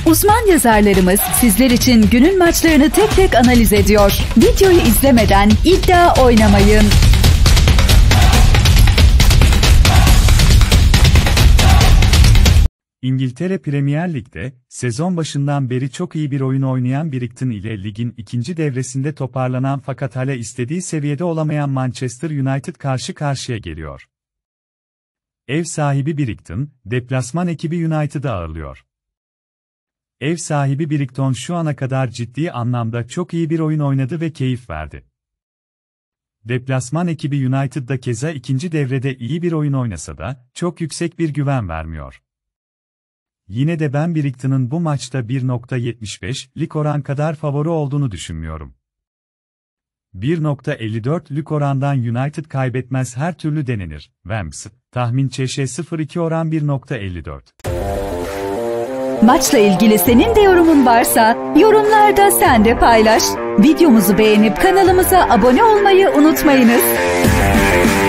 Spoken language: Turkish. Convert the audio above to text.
Uzman yazarlarımız sizler için günün maçlarını tek tek analiz ediyor. Videoyu izlemeden iddia oynamayın. İngiltere Premier Lig'de, sezon başından beri çok iyi bir oyun oynayan Brighton ile ligin ikinci devresinde toparlanan fakat hala istediği seviyede olamayan Manchester United karşı karşıya geliyor. Ev sahibi Brighton, deplasman ekibi United'ı ağırlıyor. Ev sahibi Brighton şu ana kadar ciddi anlamda çok iyi bir oyun oynadı ve keyif verdi. Deplasman ekibi United da keza ikinci devrede iyi bir oyun oynasa da, çok yüksek bir güven vermiyor. Yine de ben Brighton'ın bu maçta 1.75'lik oran kadar favori olduğunu düşünmüyorum. 1.54'lük orandan United kaybetmez her türlü denenir. Wemps, tahmin ÇŞ 0.2 oran 1.54. Maçla ilgili senin de yorumun varsa, yorumlarda sen de paylaş. Videomuzu beğenip kanalımıza abone olmayı unutmayınız.